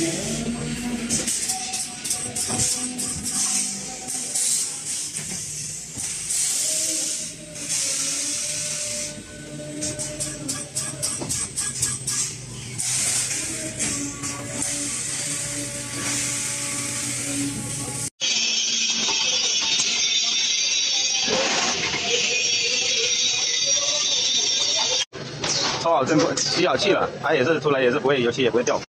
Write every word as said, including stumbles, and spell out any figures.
抽好真空吸好气了，它也是出来也是不会油漆也不会掉。